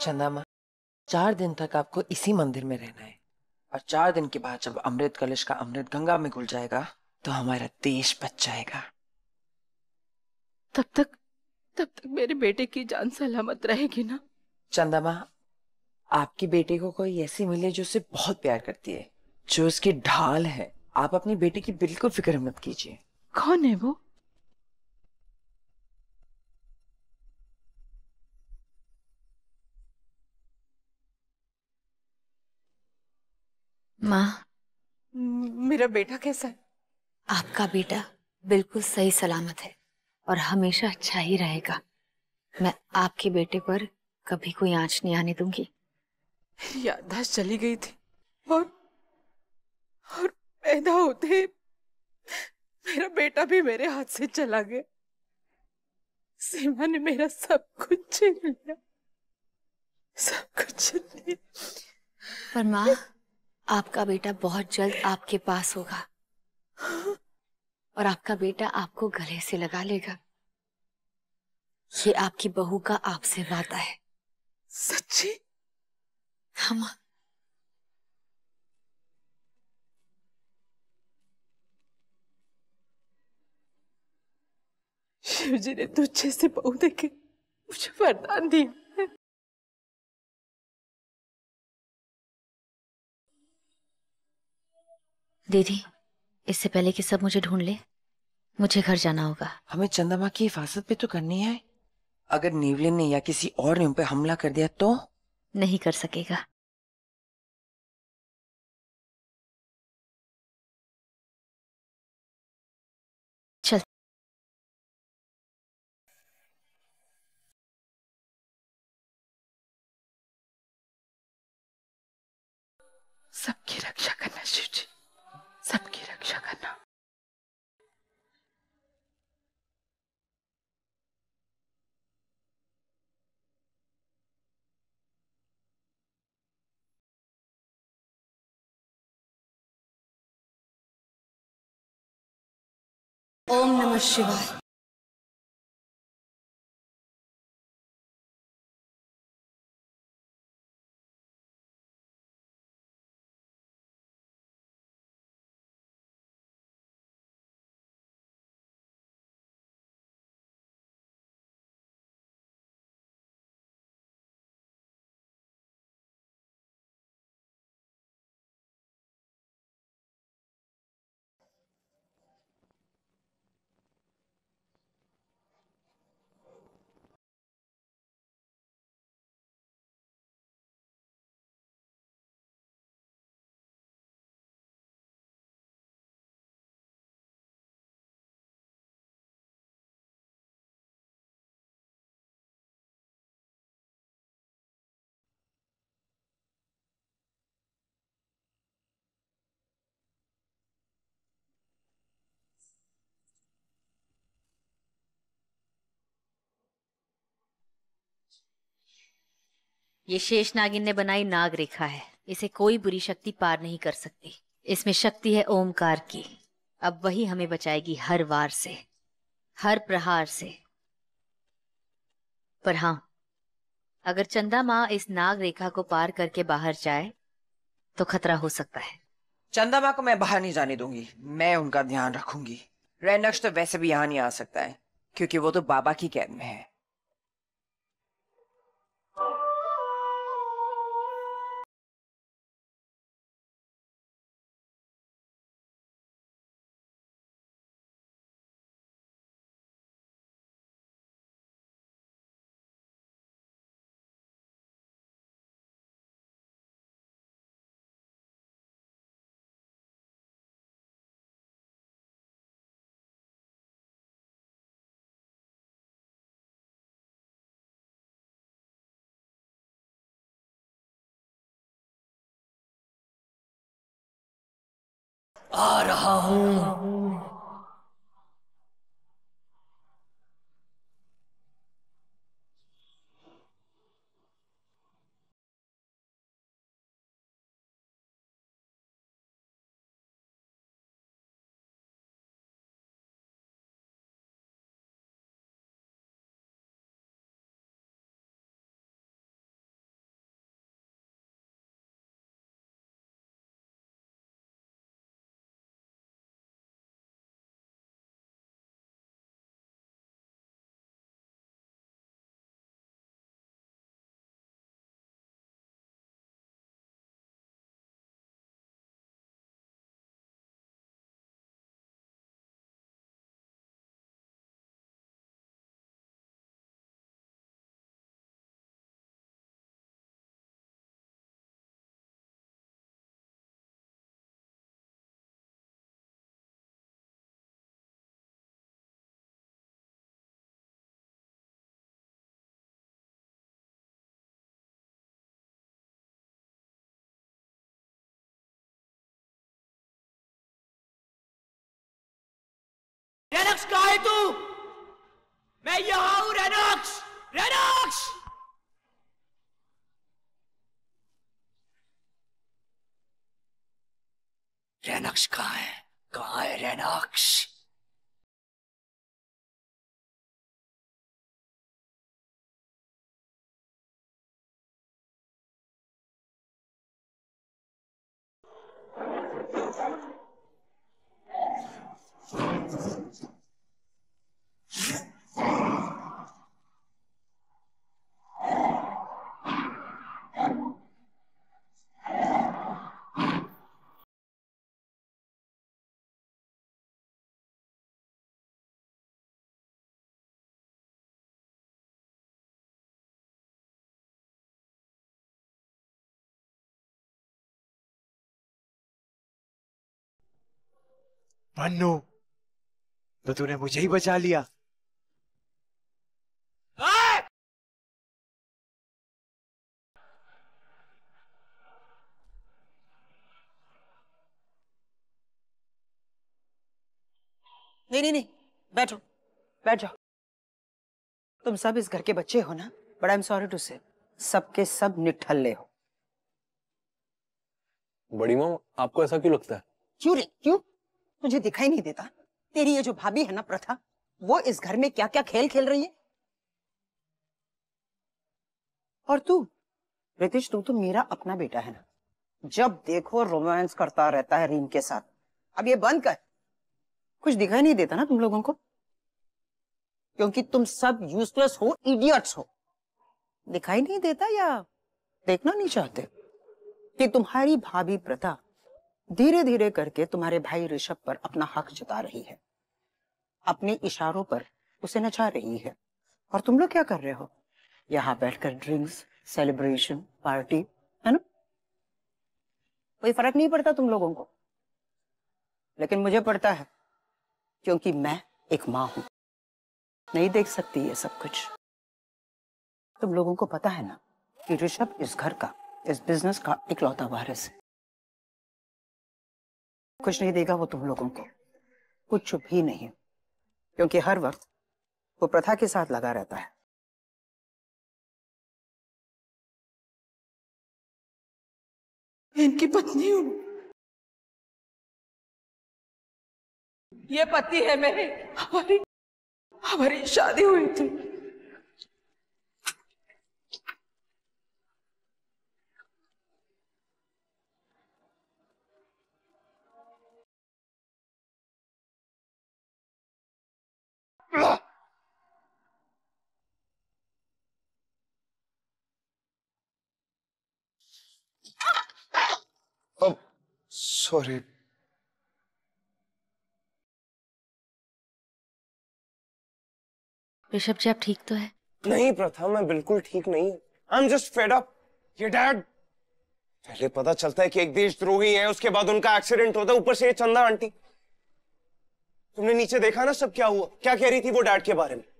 चंदा माँ, 4 दिन तक आपको इसी मंदिर में रहना है। और 4 दिन के बाद जब अमृत कलश का अमृत गंगा में घुल जाएगा तो हमारा देश बच जाएगा। तब तक तब तक मेरे बेटे की जान सलामत रहेगी ना? चंदा माँ, आपकी बेटी को कोई ऐसी मिले जो उसे बहुत प्यार करती है, जो उसकी ढाल है। आप अपनी बेटी की बिल्कुल फिक्र मत कीजिए। कौन है वो? माँ, मेरा बेटा कैसा है? आपका बेटा बिल्कुल सही सलामत है और हमेशा अच्छा ही रहेगा। मैं आपके बेटे पर कभी कोई आंच नहीं आने दूंगी। याददाश्त चली गई थी और और पैदा होते मेरा बेटा भी मेरे हाथ से चला गया। सीमा ने मेरा सब कुछ छीन लिया, सब कुछ छीन लिया। पर माँ, आपका बेटा बहुत जल्द आपके पास होगा और आपका बेटा आपको गले से लगा लेगा। ये आपकी बहू का आपसे वादा है। सच्ची? हाँ माँ। शिव जी ने तुझे से बहू देके मुझे वरदान दिया है। दीदी, इससे पहले कि सब मुझे ढूंढ ले, मुझे घर जाना होगा। हमें चंदा माँ की हिफाजत भी तो करनी है। अगर नीवलिन ने या किसी और ने उन पे हमला कर दिया तो? नहीं कर सकेगा। चल। सबकी रक्षा करना शिव जी, सबकी रक्षा करना। ओम नमः शिवाय। ये शेष नागिन ने बनाई नाग रेखा है। इसे कोई बुरी शक्ति पार नहीं कर सकती। इसमें शक्ति है ओमकार की। अब वही हमें बचाएगी हर वार से, हर प्रहार से। पर हाँ, अगर चंदा माँ इस नाग रेखा को पार करके बाहर जाए तो खतरा हो सकता है। चंदा माँ को मैं बाहर नहीं जाने दूंगी। मैं उनका ध्यान रखूंगी। रैनक्स तो वैसे भी यहाँ नहीं आ सकता है, क्योंकि वो तो बाबा की कैद में है। आ रहा हूँ। रेनॉक्स कहाँ है तू? मैं यहाँ हूँ रेनॉक्स, रेनॉक्स। रेनॉक्स कहाँ है? कहाँ है रेनॉक्स? मन्नू, तो तूने मुझे ही बचा लिया। नहीं नहीं नहीं, बैठो, बैठ जाओ। तुम सब इस घर के बच्चे हो ना, but I am sorry to say, सबके सब निठल्ले हो। बड़ी माँ, आपको ऐसा क्यों लगता है? क्यों रे, क्यों? तुझे दिखाई नहीं देता तेरी ये जो भाभी है ना प्रथा, वो इस घर में क्या क्या खेल खेल रही है? और तू रितिश, तू तो मेरा अपना बेटा है ना, जब देखो रोमांस करता रहता है रीम के साथ। अब ये बंद कर। कुछ दिखाई नहीं देता ना तुम लोगों को, क्योंकि तुम सब यूजलेस हो, इडियट्स हो। दिखाई नहीं देता या देखना नहीं चाहते कि तुम्हारी भाभी प्रथा धीरे धीरे करके तुम्हारे भाई ऋषभ पर अपना हक जता रही है, अपने इशारों पर उसे नचा रही है, और तुम लोग क्या कर रहे हो? यहाँ बैठकर ड्रिंक्स, सेलिब्रेशन, पार्टी, है ना? कोई फर्क नहीं पड़ता तुम लोगों को, लेकिन मुझे पड़ता है, क्योंकि मैं एक माँ हूं, नहीं देख सकती ये सब कुछ। तुम लोगों को पता है ना कि ऋषभ इस घर का, इस बिजनेस का इकलौता वारिस है। कुछ नहीं देगा वो तुम लोगों को, कुछ भी नहीं, क्योंकि हर वक्त वो प्रथा के साथ लगा रहता है। मैं इनकी पत्नी हूँ, ये पति है मेरे। हमारी शादी हुई थी। सॉरी। ऋषभ जी, आप ठीक तो है? नहीं प्रथा, मैं बिल्कुल ठीक नहीं। I am just fed up. ये डैड, पहले पता चलता है कि एक देशद्रोही है, उसके बाद उनका एक्सीडेंट होता है, ऊपर से ये चंदा आंटी। तुमने नीचे देखा ना सब क्या हुआ, क्या कह रही थी वो डैड के बारे में?